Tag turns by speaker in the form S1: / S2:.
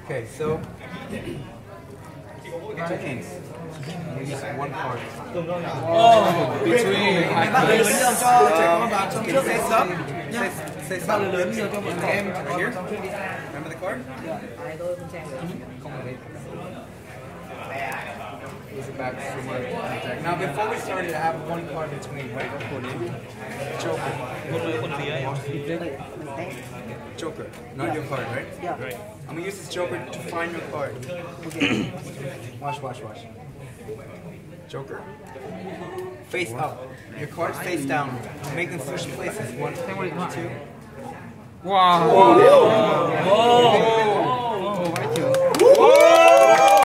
S1: Okay, so two kings. You use one card.
S2: Between
S1: Say something. Game right here. Remember the card? Use it back somewhere. Now, before we started, I have one card between, right? Joker. Joker, not your card, right?
S3: Yeah.
S2: Right.
S1: I'm gonna use this Joker to find your card. Okay. Watch. Joker. Face up. Your cards face down. Make them switch places. 1, 2.
S2: Wow.
S1: Whoa.